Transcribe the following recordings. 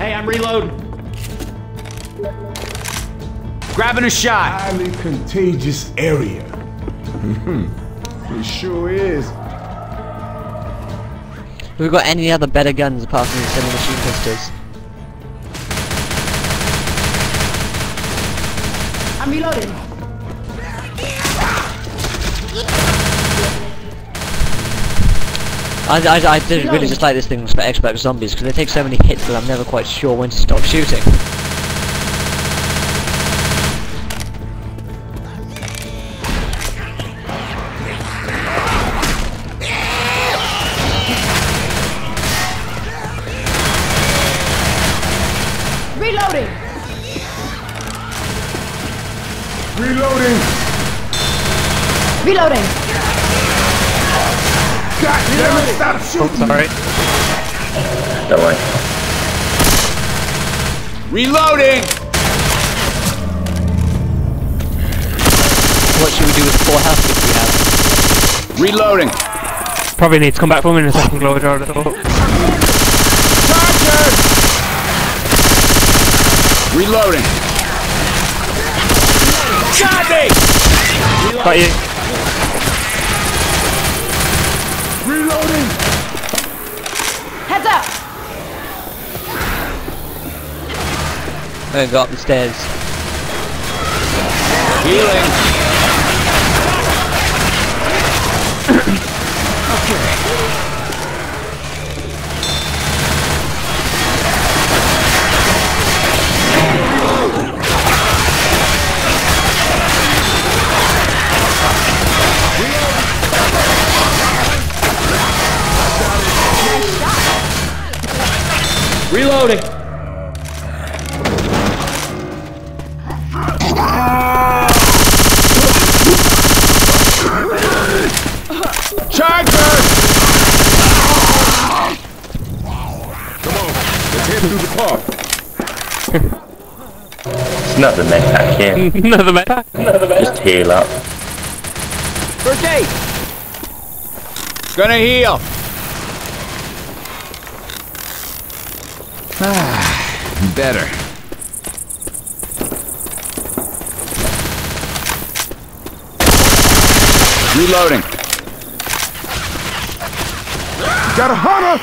Hey, I'm reloading. Grabbing a shot. Highly contagious area. It sure is. Have we got any other better guns apart from the semi-machine pistols? I'm reloading. I did really just like this thing for Xbox Zombies because they take so many hits that I'm never quite sure when to stop shooting. Reloading. Reloading. Reloading. God damn it, stop shooting! Sorry. Don't worry. Reloading! What should we do with the 4 health kits we have? Reloading! Probably need to come back for me in a second, Glory Jar, I thought. Charger! Reloading! Got me! Got you. Reloading! Heads up. I'm gonna go up the stairs. Healing! Reloading! Charger! Come on, let's head through the park. It's another med pack here. Another meta. Just heal up. First aid! Gonna heal! Better. Reloading. Got a hunter!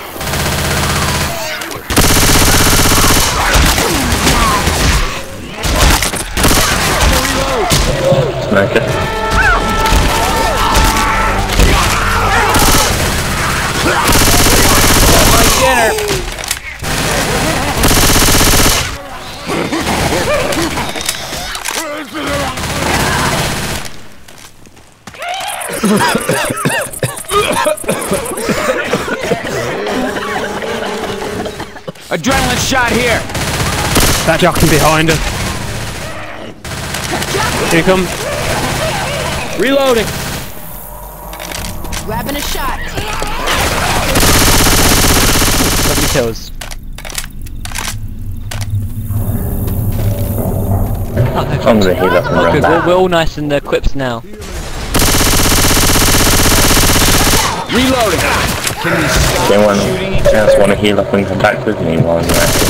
Smoker. My dinner. Adrenaline shot here. That jockey behind us. Here he comes. Reloading. Grabbing a shot. Lovely kills. I'm gonna heal up and run Good, back. we're all nice and equipped now. Reloading. Can you stop Anyone shooting each else other? want to heal up and come back with me while you're at it?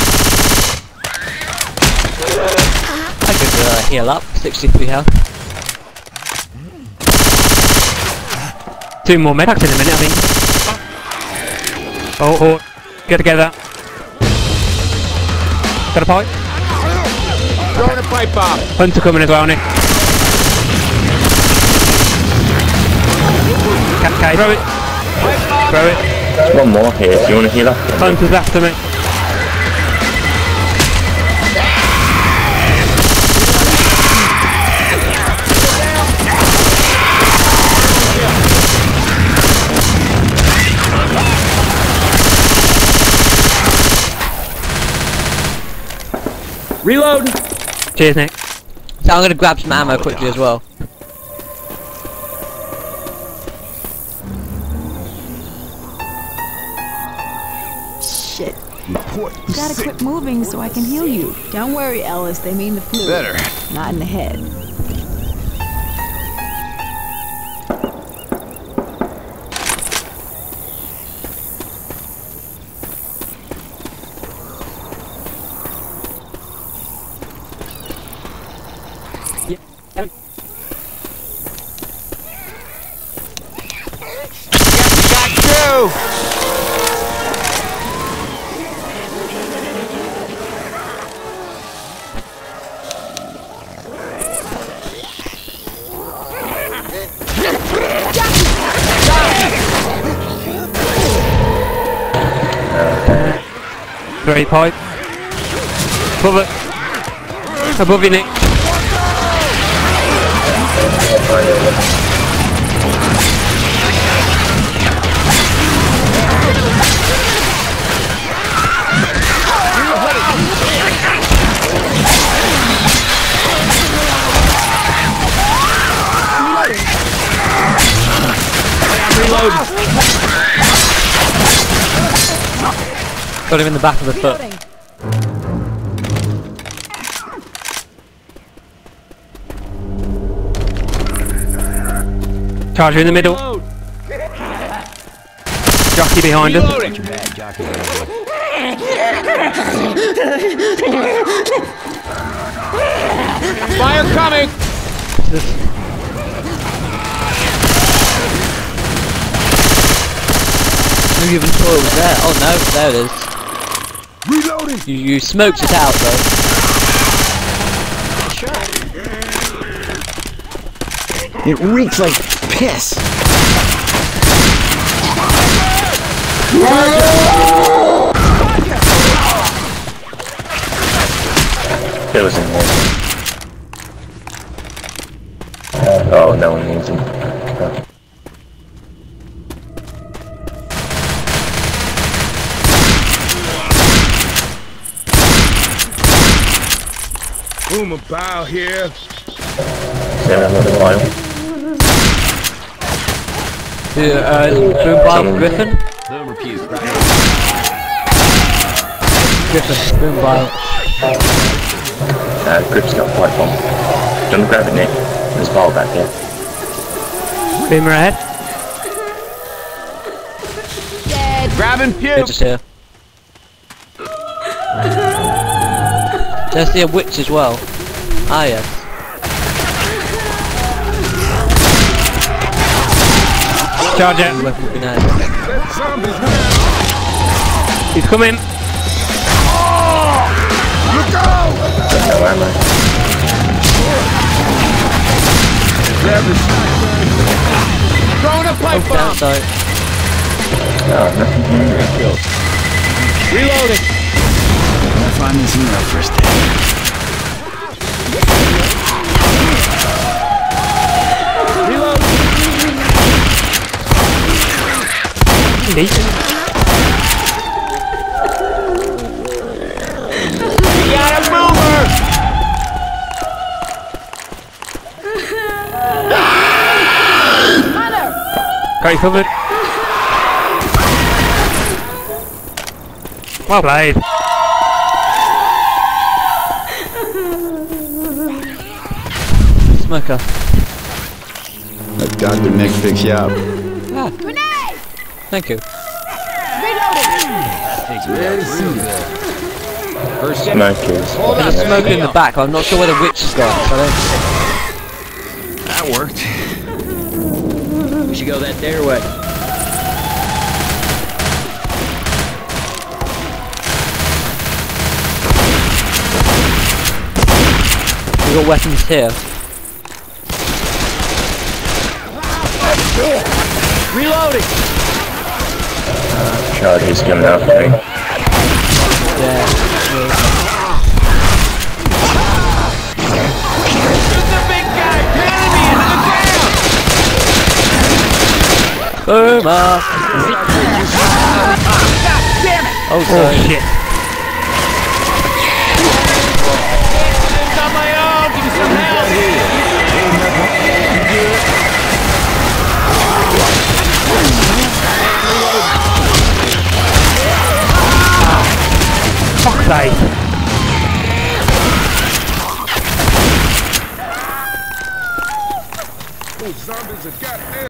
I could heal up, 63 health. 2 more medpacks in a minute, I think. Oh, get together. Got a pipe? Throwing a pipe bomb. Hunter coming as well, Nick. Okay, throw it. Throw it. There's one more here if you want to heal up. Hunter's after me. Reloading. Cheers, Nick. So I'm gonna grab some ammo quickly as well. Shit. Report the Gotta sick. quit moving so I can heal you. Don't worry, Ellis. They mean the flu. Better. Not in the head. through. Three pipe. Above it. Above you, Nick. Got him in the back of the foot. Charger in the middle. Jockey behind us. Fire coming. Who even thought it was there? Oh no, there it is. Reloading. You smoked it out though. It reeks like piss. It was in there. Oh, no one needs him. Boom about here. Is there another while? Boom bile Griffin? Griffin, boom bile. Grip's got a pipe bomb. Don't grab it, Nick. There's a ball back here. Beamer ahead. Grabbing They're Pew. just here. There's the witch as well. Ah yes. Charger. Weapon grenade. He's coming. No ammo. Throwing a pipe bomb. Downside. Oh, nothing here. Reloading. Find this email first. Decent. We got a mover. Got you covered. Well played. Smoker. Let Dr. Nick fix you up. Thank you. Smokers. There's a smoker in the back, I'm not sure where the witch has gone, so I don't... That worked. We should go that their way. We've got weapons here. Reloading. Chargers coming after me. Yeah. Shoot the big guy. The enemy into the ground. Boomer! Damn it. Oh, sorry. Shit. It's on my own. Give me some help. Fuck's sake. Those zombies are goddamn.